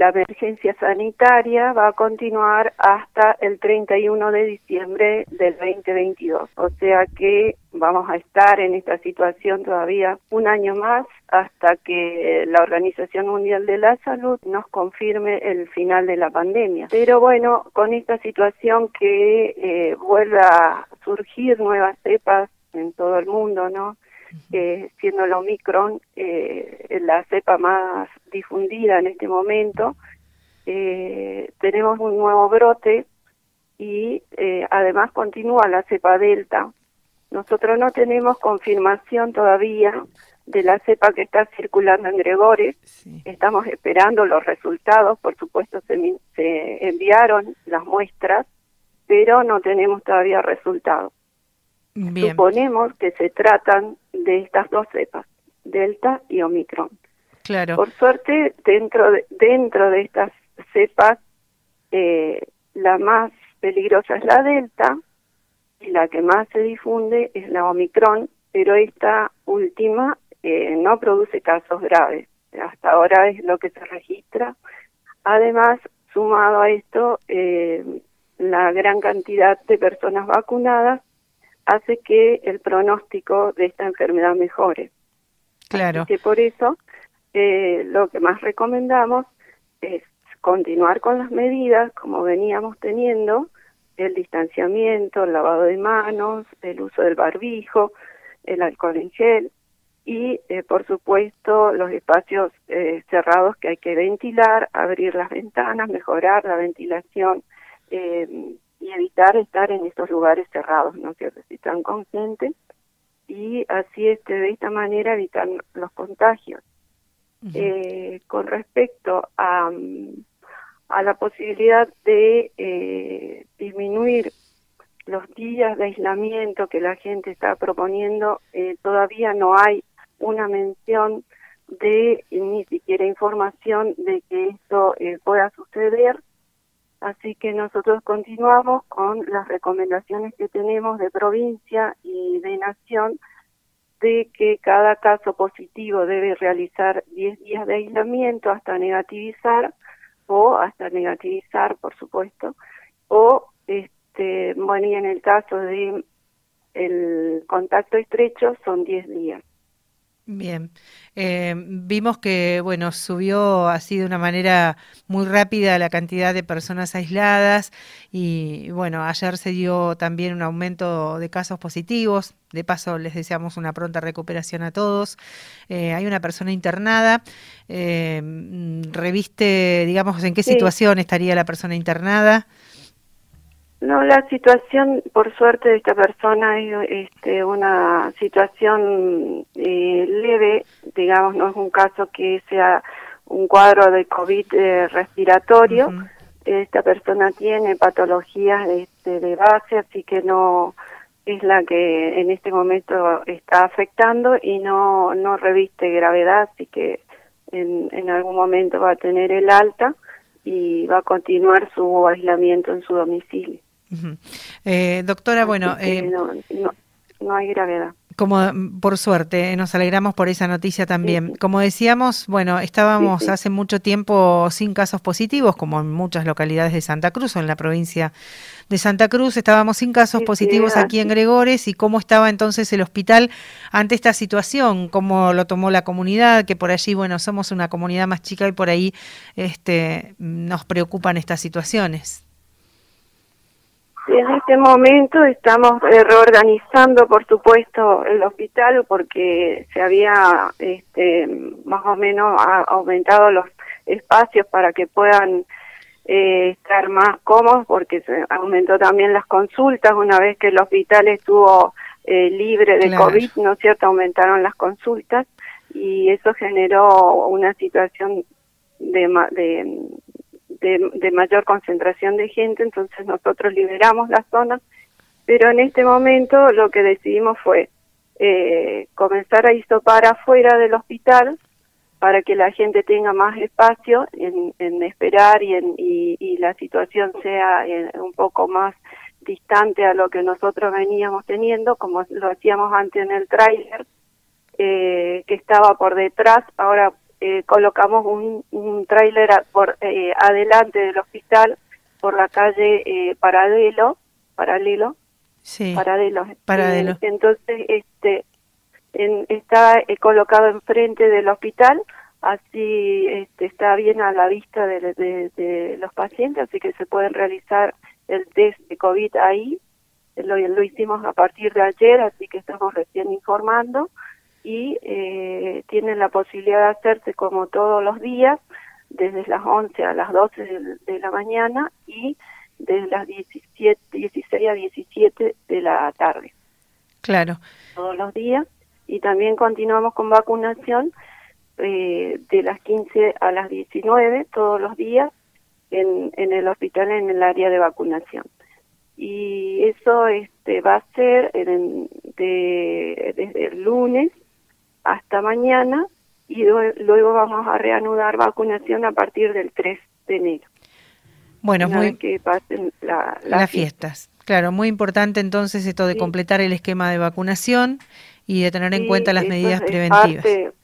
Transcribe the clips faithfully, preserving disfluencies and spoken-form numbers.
la emergencia sanitaria va a continuar hasta el treinta y uno de diciembre del veinte veintidós. O sea que vamos a estar en esta situación todavía un año más hasta que la Organización Mundial de la Salud nos confirme el final de la pandemia. Pero bueno, con esta situación que eh, vuelve a surgir nuevas cepas en todo el mundo, ¿no? Eh, siendo la Omicron eh, la cepa más difundida en este momento, eh, tenemos un nuevo brote y eh, además continúa la cepa Delta. Nosotros no tenemos confirmación todavía de la cepa que está circulando en Gregores. Sí. Estamos esperando los resultados, por supuesto se, se enviaron las muestras, pero no tenemos todavía resultados. Bien. Suponemos que se tratan de estas dos cepas, Delta y Omicron. Claro. Por suerte, dentro de, dentro de estas cepas, eh, la más peligrosa es la Delta y la que más se difunde es la Omicron, pero esta última eh, no produce casos graves. Hasta ahora es lo que se registra. Además, sumado a esto, eh, la gran cantidad de personas vacunadas hace que el pronóstico de esta enfermedad mejore. Claro. Así que por eso eh, lo que más recomendamos es continuar con las medidas como veníamos teniendo, el distanciamiento, el lavado de manos, el uso del barbijo, el alcohol en gel y eh, por supuesto los espacios eh, cerrados que hay que ventilar, abrir las ventanas, mejorar la ventilación, eh, y evitar estar en estos lugares cerrados, ¿no? Que si están con gente, y así este, de esta manera evitar los contagios. Uh-huh. Eh, con respecto a, a la posibilidad de eh, disminuir los días de aislamiento que la gente está proponiendo, eh, todavía no hay una mención de, ni siquiera información de que esto eh, pueda suceder. Así que nosotros continuamos con las recomendaciones que tenemos de provincia y de nación de que cada caso positivo debe realizar diez días de aislamiento hasta negativizar, o hasta negativizar, por supuesto, o, este bueno, y en el caso de el contacto estrecho son diez días. Bien, eh, vimos que, bueno, subió así de una manera muy rápida la cantidad de personas aisladas y, bueno, ayer se dio también un aumento de casos positivos. De paso, les deseamos una pronta recuperación a todos. Eh, hay una persona internada. Eh, ¿Reviste, digamos, en qué sí. situación estaría la persona internada? No, la situación, por suerte, de esta persona es este, una situación eh, leve, digamos, no es un caso que sea un cuadro de COVID eh, respiratorio. Uh-huh. Esta persona tiene patologías este, de base, así que no es la que en este momento está afectando y no, no reviste gravedad, así que en, en algún momento va a tener el alta y va a continuar su aislamiento en su domicilio. Uh-huh. eh, doctora, bueno, eh, no, no, no hay gravedad. Como por suerte, nos alegramos por esa noticia también. Sí, sí. Como decíamos, bueno, estábamos sí, sí. hace mucho tiempo sin casos positivos, como en muchas localidades de Santa Cruz o en la provincia de Santa Cruz, estábamos sin casos sí, positivos sí, aquí en Gregores. ¿Y cómo estaba entonces el hospital ante esta situación? ¿Cómo lo tomó la comunidad? Que por allí, bueno, somos una comunidad más chica y por ahí este, nos preocupan estas situaciones. En este momento estamos eh, reorganizando, por supuesto, el hospital porque se había este, más o menos a, aumentado los espacios para que puedan eh, estar más cómodos, porque se aumentó también las consultas una vez que el hospital estuvo eh, libre de claro. COVID, ¿no es cierto? Aumentaron las consultas y eso generó una situación de... de De, de mayor concentración de gente, entonces nosotros liberamos las zonas, pero en este momento lo que decidimos fue eh, comenzar a hisopar afuera del hospital para que la gente tenga más espacio en, en esperar y, en, y, y la situación sea en, un poco más distante a lo que nosotros veníamos teniendo, como lo hacíamos antes en el tráiler, eh, que estaba por detrás, ahora eh, colocamos un, un tráiler por eh, adelante del hospital por la calle eh, Paradelo, paralelo, sí, paralelo. Paradelo. Eh, entonces, este, en, está eh, colocado enfrente del hospital, así este, está bien a la vista de, de, de los pacientes, así que se pueden realizar el test de COVID ahí. Lo, lo hicimos a partir de ayer, así que estamos recién informando, y eh, tienen la posibilidad de hacerse como todos los días, desde las once a las doce de, de la mañana y desde las diecisiete, dieciséis a diecisiete de la tarde. Claro. Todos los días. Y también continuamos con vacunación eh, de las quince a las diecinueve, todos los días, en, en el hospital, en el área de vacunación. Y eso este va a ser en, de, desde el lunes hasta mañana, y luego vamos a reanudar vacunación a partir del tres de enero. Bueno, una muy, vez que pasen la, la las fiesta. fiestas. Claro, muy importante entonces esto de Sí. completar el esquema de vacunación y de tener en Sí, cuenta las eso medidas es preventivas. Parte,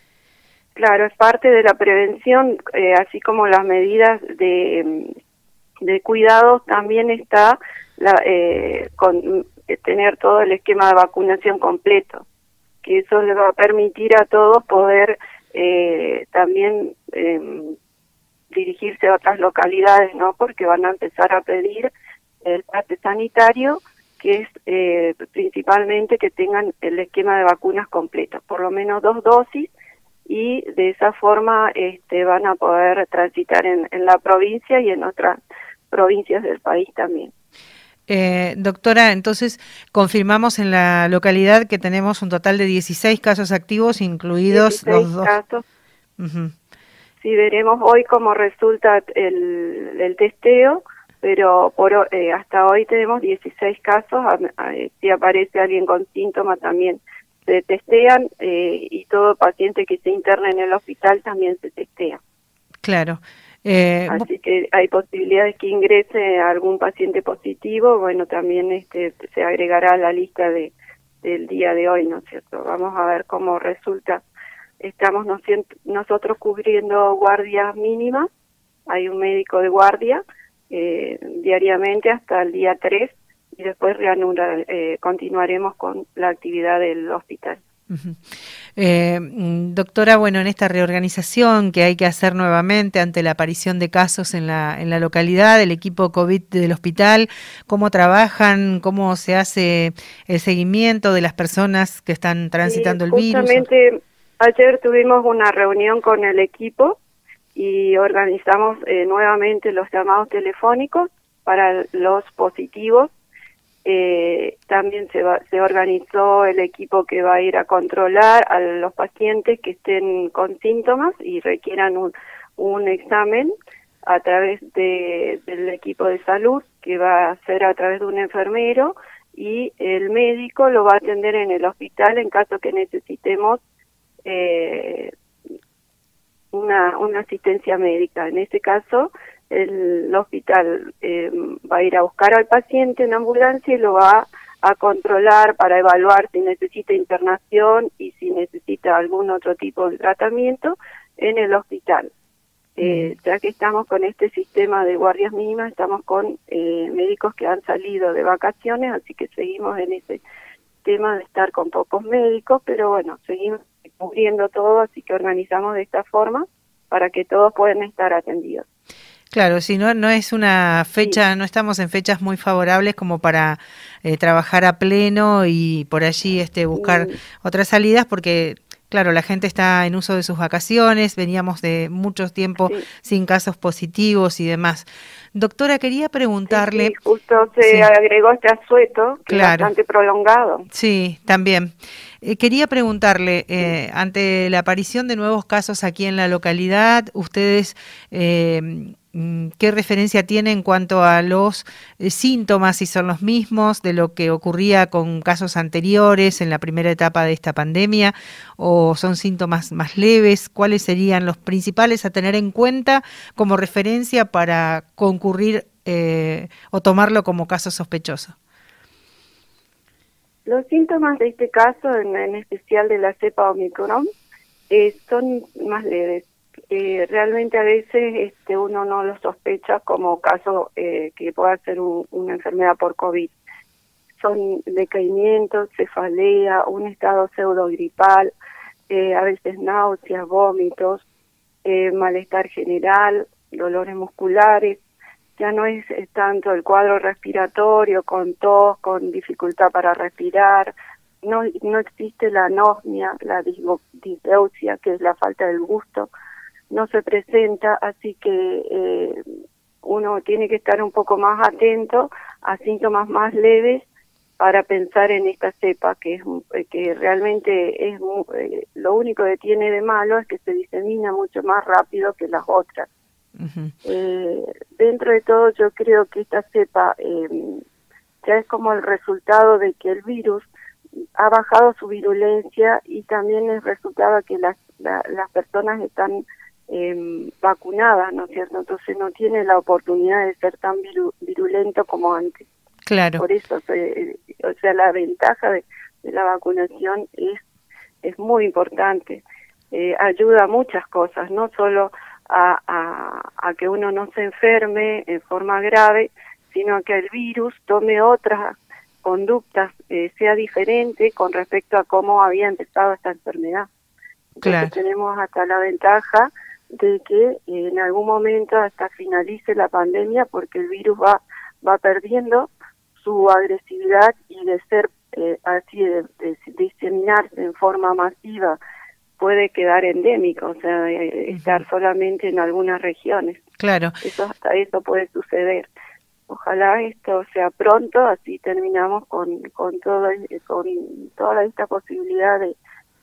claro, es parte de la prevención, eh, así como las medidas de, de cuidados, también está la, eh, con, eh, tener todo el esquema de vacunación completo, que eso le va a permitir a todos poder eh, también eh, dirigirse a otras localidades, ¿no? Porque van a empezar a pedir el parte sanitario, que es eh, principalmente que tengan el esquema de vacunas completo, por lo menos dos dosis, y de esa forma este, van a poder transitar en, en la provincia y en otras provincias del país también. Eh, doctora, entonces confirmamos en la localidad que tenemos un total de dieciséis casos activos, incluidos dieciséis los dos. casos. Uh-huh. Sí, veremos hoy cómo resulta el, el testeo, pero por eh, hasta hoy tenemos dieciséis casos. A, a, si aparece alguien con síntomas también se testean, eh, y todo paciente que se interna en el hospital también se testea. Claro. Eh, Así que hay posibilidades que ingrese algún paciente positivo. Bueno, también este se agregará a la lista de del día de hoy, ¿no es cierto? Vamos a ver cómo resulta. Estamos nosotros cubriendo guardias mínimas. Hay un médico de guardia eh, diariamente hasta el día tres, y después reanudar, eh, continuaremos con la actividad del hospital. Uh-huh. Eh, doctora, bueno, en esta reorganización que hay que hacer nuevamente ante la aparición de casos en la en la localidad, el equipo COVID del hospital, ¿cómo trabajan? ¿Cómo se hace el seguimiento de las personas que están transitando Sí, el virus? justamente ayer tuvimos una reunión con el equipo y organizamos eh, nuevamente los llamados telefónicos para los positivos. Eh, también se, va, se organizó el equipo que va a ir a controlar a los pacientes que estén con síntomas y requieran un, un examen a través de, del equipo de salud, que va a ser a través de un enfermero, y el médico lo va a atender en el hospital en caso que necesitemos eh, una, una asistencia médica. En este caso, el hospital eh, va a ir a buscar al paciente en ambulancia y lo va a controlar para evaluar si necesita internación y si necesita algún otro tipo de tratamiento en el hospital. Eh, ya que estamos con este sistema de guardias mínimas, estamos con eh, médicos que han salido de vacaciones, así que seguimos en ese tema de estar con pocos médicos, pero bueno, seguimos cubriendo todo, así que organizamos de esta forma para que todos puedan estar atendidos. Claro, si no, no es una fecha, sí. no estamos en fechas muy favorables como para eh, trabajar a pleno y por allí este buscar Mm. otras salidas, porque claro, la gente está en uso de sus vacaciones, veníamos de mucho tiempo Sí. sin casos positivos y demás. Doctora, quería preguntarle... Sí, sí, justo se sí. agregó este asueto, que Claro. es bastante prolongado. Sí, también. Eh, quería preguntarle, eh, sí. ante la aparición de nuevos casos aquí en la localidad, ustedes... Eh, ¿qué referencia tiene en cuanto a los eh, síntomas, si son los mismos de lo que ocurría con casos anteriores en la primera etapa de esta pandemia, o son síntomas más leves? ¿Cuáles serían los principales a tener en cuenta como referencia para concurrir eh, o tomarlo como caso sospechoso? Los síntomas de este caso, en, en especial de la cepa Omicron, Eh, son más leves. Eh, realmente a veces este, uno no lo sospecha como caso eh, que pueda ser un, una enfermedad por COVID. Son decaimientos, cefalea, un estado pseudogripal, eh, a veces náuseas, vómitos, eh, malestar general, dolores musculares. Ya no es, es tanto el cuadro respiratorio con tos, con dificultad para respirar. No, no existe la anosmia, la disgo- disgeusia, que es la falta del gusto, no se presenta, así que eh, uno tiene que estar un poco más atento a síntomas más leves para pensar en esta cepa, que es que realmente es eh, lo único que tiene de malo es que se disemina mucho más rápido que las otras. Uh-huh. Eh, dentro de todo, yo creo que esta cepa eh, ya es como el resultado de que el virus ha bajado su virulencia y también es resultado que las, la, las personas están eh, vacunadas, ¿no es cierto? Entonces no tiene la oportunidad de ser tan viru, virulento como antes. Claro. Por eso, eh, o sea, la ventaja de, de la vacunación es, es muy importante. Eh, ayuda a muchas cosas, no solo a, a, a que uno no se enferme en forma grave, sino a que el virus tome otras conductas, eh, sea diferente con respecto a cómo había empezado esta enfermedad. Entonces claro. Tenemos hasta la ventaja de que eh, en algún momento hasta finalice la pandemia, porque el virus va va perdiendo su agresividad y de ser eh, así, de, de, de diseminarse en forma masiva, puede quedar endémico, o sea, eh, estar uh-huh. solamente en algunas regiones. Claro. Eso hasta eso puede suceder. Ojalá esto sea pronto, así terminamos con con todo con toda esta posibilidad de,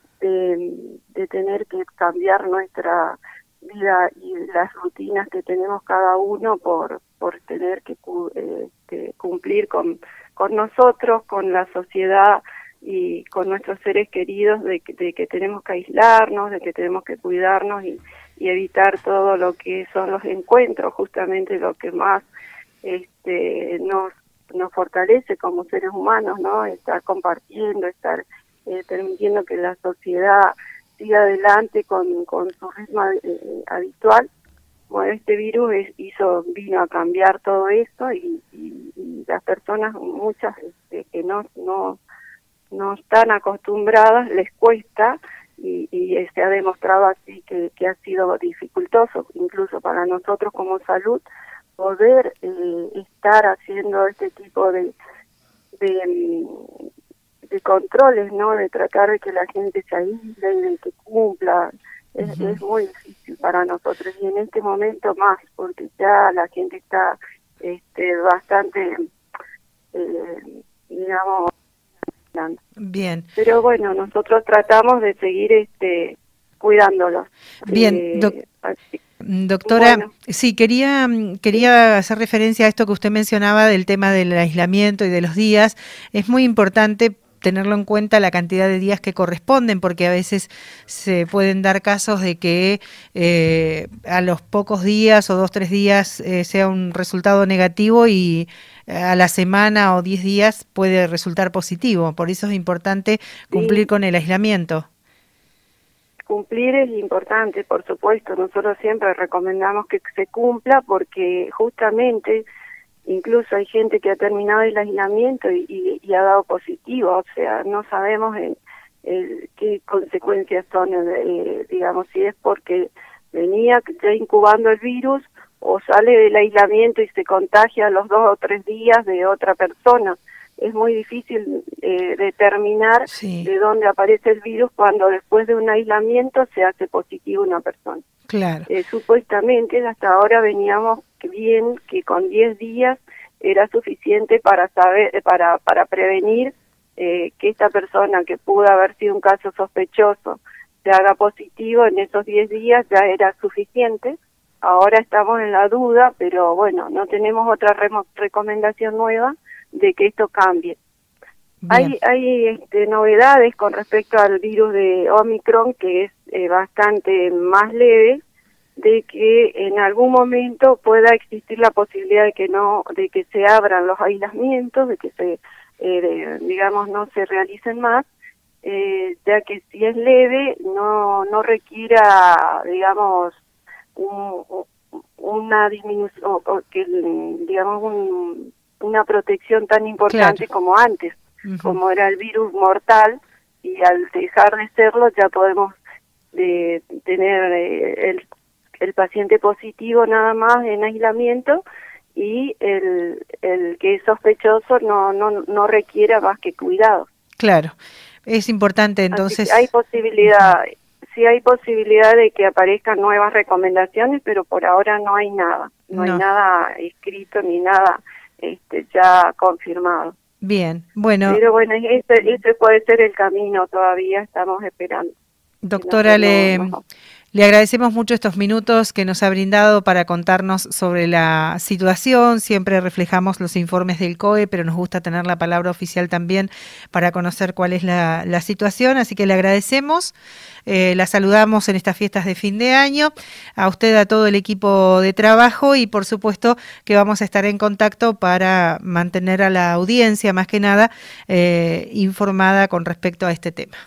de de tener que cambiar nuestra vida y las rutinas que tenemos cada uno por por tener que, eh, que cumplir con con nosotros, con la sociedad y con nuestros seres queridos, de que, de que tenemos que aislarnos, de que tenemos que cuidarnos y, y evitar todo lo que son los encuentros, justamente lo que más este nos nos fortalece como seres humanos, ¿no? Estar compartiendo, estar eh, permitiendo que la sociedad siga adelante con, con su ritmo eh, habitual. Bueno, este virus es, hizo vino a cambiar todo eso y, y, y las personas, muchas este, que no no no están acostumbradas, les cuesta y, y se ha demostrado así que, que ha sido dificultoso, incluso para nosotros como salud, poder eh, estar haciendo este tipo de, de de controles, ¿no? De tratar de que la gente se aísle y de que cumpla. Es, uh-huh. es muy difícil para nosotros y en este momento más, porque ya la gente está este, bastante, eh, digamos, bien. Pero bueno, nosotros tratamos de seguir este cuidándolos. Bien, eh, doc así. Doctora, Bueno. sí, quería, quería hacer referencia a esto que usted mencionaba del tema del aislamiento y de los días. Es muy importante tenerlo en cuenta la cantidad de días que corresponden, porque a veces se pueden dar casos de que eh, a los pocos días o dos, tres días eh, sea un resultado negativo y a la semana o diez días puede resultar positivo. Por eso es importante cumplir Sí. con el aislamiento. Cumplir es importante, por supuesto. Nosotros siempre recomendamos que se cumpla porque justamente incluso hay gente que ha terminado el aislamiento y, y, y ha dado positivo, o sea, no sabemos en, en qué consecuencias son, eh, digamos, si es porque venía ya incubando el virus o sale del aislamiento y se contagia a los dos o tres días de otra persona. Es muy difícil eh, determinar sí. de dónde aparece el virus cuando después de un aislamiento se hace positivo una persona. Claro. Eh, supuestamente hasta ahora veníamos bien que con diez días era suficiente para saber, para para prevenir eh, que esta persona que pudo haber sido un caso sospechoso se haga positivo en esos diez días ya era suficiente. Ahora estamos en la duda, pero bueno, no tenemos otra re recomendación nueva de que esto cambie. Bien. Hay hay este, novedades con respecto al virus de Omicron que es eh, bastante más leve, de que en algún momento pueda existir la posibilidad de que no, de que se abran los aislamientos, de que se, eh, de, digamos, no se realicen más eh, ya que si es leve no no requiera, digamos, un, una disminución, o, o que, digamos, un, una protección tan importante claro. como antes, uh-huh. como era el virus mortal, y al dejar de serlo ya podemos de, tener eh, el, el paciente positivo nada más en aislamiento, y el, el que es sospechoso no, no, no requiera más que cuidados. Claro, es importante entonces. Hay posibilidad, sí hay posibilidad de que aparezcan nuevas recomendaciones, pero por ahora no hay nada, no, no. hay nada escrito ni nada este, ya confirmado. Bien, bueno. Pero bueno, ese, ese puede ser el camino, todavía estamos esperando. Doctora, le, le agradecemos mucho estos minutos que nos ha brindado para contarnos sobre la situación. Siempre reflejamos los informes del C O E, pero nos gusta tener la palabra oficial también para conocer cuál es la, la situación. Así que le agradecemos, eh, la saludamos en estas fiestas de fin de año, a usted, a todo el equipo de trabajo, y por supuesto que vamos a estar en contacto para mantener a la audiencia, más que nada, eh, informada con respecto a este tema.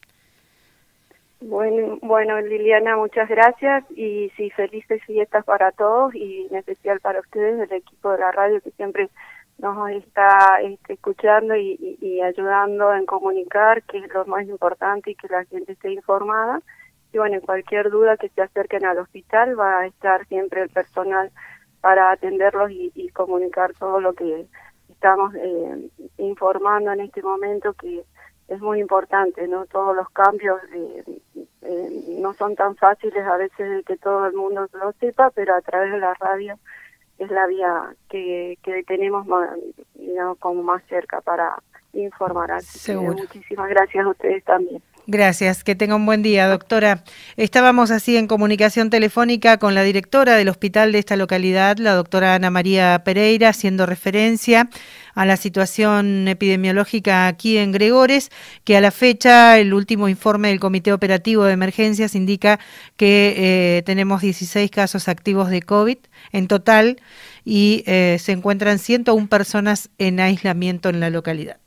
Bueno, bueno, Liliana, muchas gracias, y sí, felices fiestas para todos, y en especial para ustedes, el equipo de la radio que siempre nos está este, escuchando y, y, y ayudando en comunicar, que es lo más importante, y que la gente esté informada. Y bueno, en cualquier duda que se acerquen al hospital, va a estar siempre el personal para atenderlos y, y comunicar todo lo que estamos eh, informando en este momento, que es muy importante, ¿no? Todos los cambios eh, eh, no son tan fáciles a veces de que todo el mundo lo sepa, pero a través de la radio es la vía que, que tenemos más, digamos, como más cerca para informar. Así Seguro. Que muchísimas gracias a ustedes también. Gracias, que tenga un buen día, doctora. Estábamos así en comunicación telefónica con la directora del hospital de esta localidad, la doctora Ana María Pereira, haciendo referencia a la situación epidemiológica aquí en Gregores, que a la fecha el último informe del Comité Operativo de Emergencias indica que eh, tenemos dieciséis casos activos de COVID en total, y eh, se encuentran ciento una personas en aislamiento en la localidad.